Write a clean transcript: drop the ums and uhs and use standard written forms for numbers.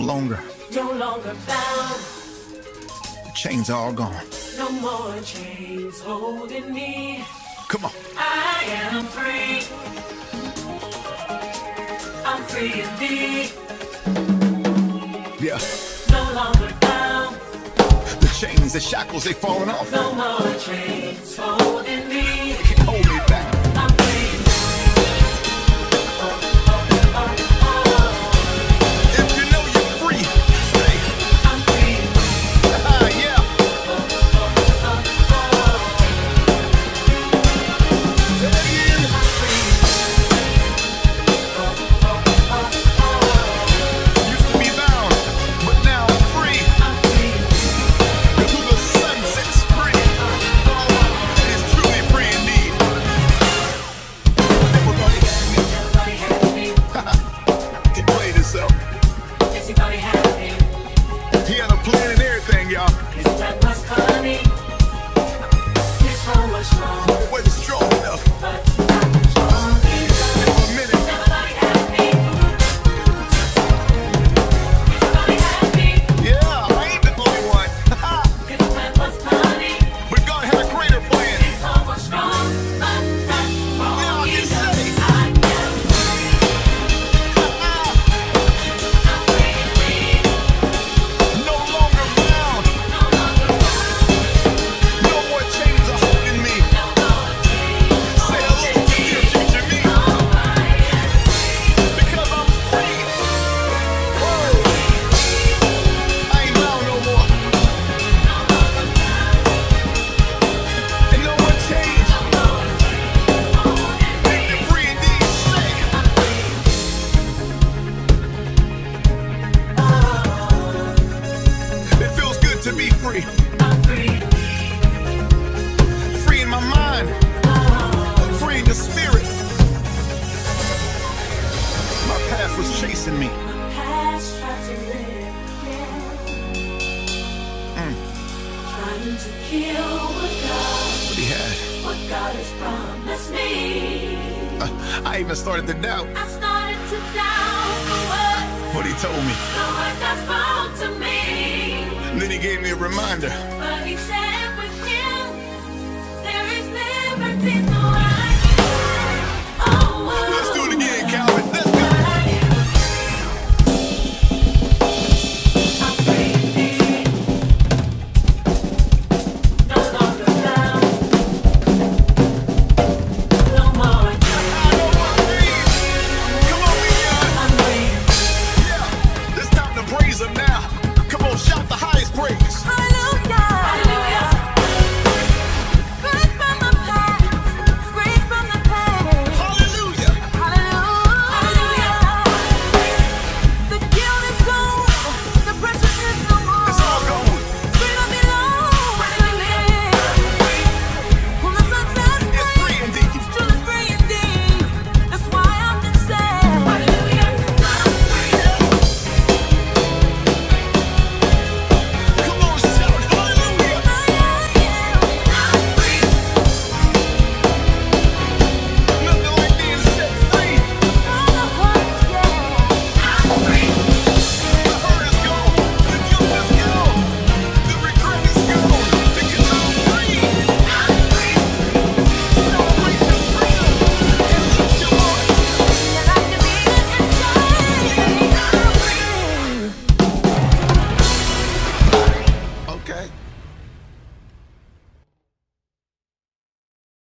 longer bound. the chains are all gone. No more chains holding me. Come on. I am free. I'm free indeed. Yeah. No longer bound. The chains, the shackles, they falling off. No more chains holding me. They can't hold me back. I'm free. If you know you're free, say, I'm free. yeah. Used to be bound, but now I'm free. I'm free. 'Cause who the sun sets free is truly free indeed. Everybody Everybody happy. can play this out. Everybody happy. He had a plan and everything, y'all. His blood was honey. His home was strong. But it wasn't strong enough. But I'm strong enough. For a minute, Everybody happy. Everybody happy. yeah, I ain't the only one. His blood was honey. But God had a greater plan. His home was strong. But I'm Now strong I can enough. say, I am free. I'm free, free. no longer bound. No longer bound. No more chains are holding me. No more chains Say hello to dear future me. Oh, I am free. Because I'm free. Whoa. I ain't bound no more. And no more chains. Make me free indeed. Say, it feels good to be free. I'm free. Free in my mind. Free in the spirit. My past was chasing me. Past tried to live again. Trying to kill What he had. what God has promised me. I even started to doubt I started to doubt what he told me. the word God spoke to me. And then he gave me a reminder. But he said